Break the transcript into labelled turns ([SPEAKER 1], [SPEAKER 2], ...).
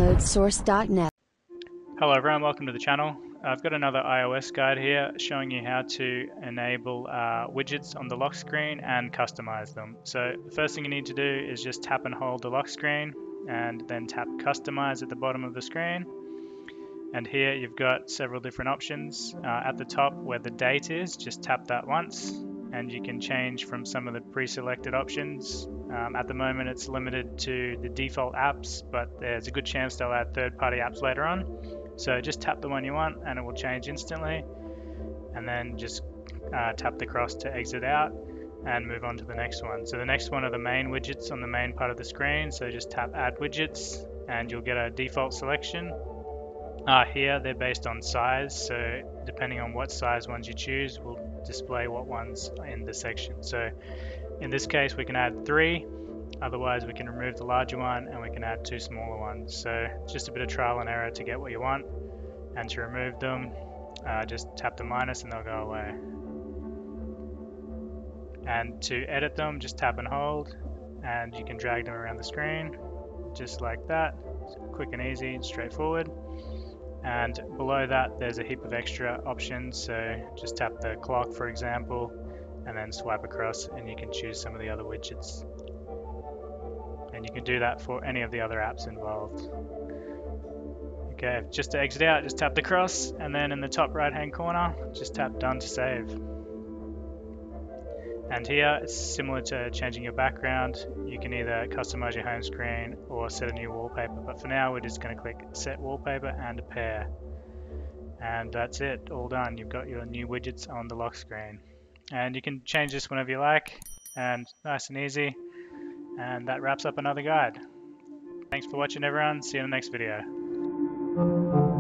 [SPEAKER 1] downloadsource.net.
[SPEAKER 2] Hello everyone, welcome to the channel. I've got another iOS guide here showing you how to enable widgets on the lock screen and customize them. So the first thing you need to do is just tap and hold the lock screen and then tap customize at the bottom of the screen. And here you've got several different options. At the top where the date is, just tap that once and you can change from some of the pre-selected options. At the moment it's limited to the default apps, but there's a good chance they'll add third-party apps later on. So just tap the one you want and it will change instantly, and then just tap the cross to exit out and move on to the next one. So the next one are the main widgets on the main part of the screen, so just tap add widgets and you'll get a default selection. Here they're based on size, so depending on what size ones you choose will display what ones in the section. So in this case we can add 3, otherwise we can remove the larger one and we can add 2 smaller ones. So just a bit of trial and error to get what you want, and to remove them just tap the minus and they'll go away. And to edit them just tap and hold and you can drag them around the screen just like that. Quick and easy and straightforward. And below that there's a heap of extra options, so just tap the clock for example and then swipe across and you can choose some of the other widgets, and you can do that for any of the other apps involved. Okay, just to exit out just tap the cross and then in the top right hand corner just tap done to save. And here it's similar to changing your background. You can either customize your home screen or set a new wallpaper, but for now we're just going to click set wallpaper and a pair, and that's it, all done. You've got your new widgets on the lock screen, and you can change this whenever you like, and nice and easy. And that wraps up another guide. Thanks for watching everyone, see you in the next video.